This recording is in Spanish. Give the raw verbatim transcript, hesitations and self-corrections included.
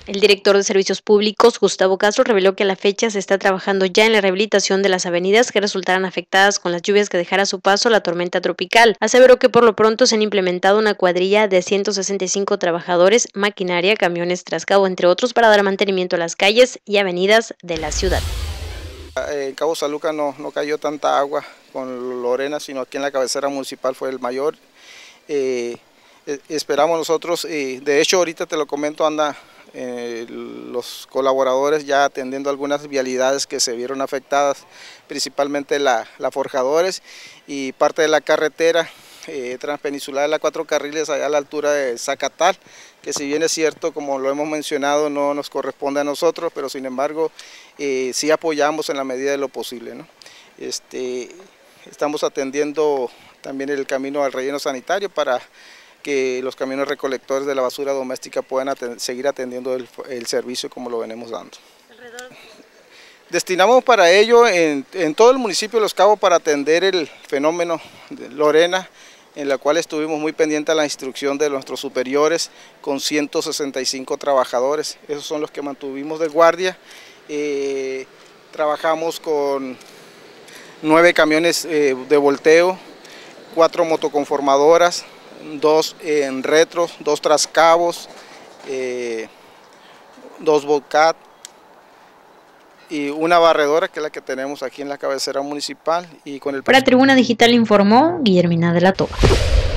El director de Servicios Públicos, Gustavo Castro, reveló que a la fecha se está trabajando ya en la rehabilitación de las avenidas que resultaran afectadas con las lluvias que dejara a su paso la tormenta tropical. Aseveró que por lo pronto se han implementado una cuadrilla de ciento sesenta y cinco trabajadores, maquinaria, camiones trascabo, entre otros, para dar mantenimiento a las calles y avenidas de la ciudad. En Cabo San Lucas no, no cayó tanta agua con Lorena, sino aquí en la cabecera municipal fue el mayor. Eh, esperamos nosotros, eh, de hecho ahorita te lo comento, anda eh, los colaboradores ya atendiendo algunas vialidades que se vieron afectadas, principalmente la, la Forjadores y parte de la carretera eh, transpeninsular de la cuatro carriles allá a la altura de Zacatal, que si bien es cierto, como lo hemos mencionado, no nos corresponde a nosotros, pero sin embargo eh, sí apoyamos en la medida de lo posible, ¿no? Este, estamos atendiendo también el camino al relleno sanitario para que los camiones recolectores de la basura doméstica puedan atend- seguir atendiendo el, el servicio como lo venimos dando. Destinamos para ello en, en todo el municipio de Los Cabos para atender el fenómeno de Lorena, en la cual estuvimos muy pendientes a la instrucción de nuestros superiores con ciento sesenta y cinco trabajadores. Esos son los que mantuvimos de guardia. Eh, trabajamos con nueve camiones eh, de volteo, cuatro motoconformadoras, dos en retros, dos trascabos, eh, dos Bobcat y una barredora que es la que tenemos aquí en la cabecera municipal. Y con el Para Tribuna Digital informó Guillermina de la Toba.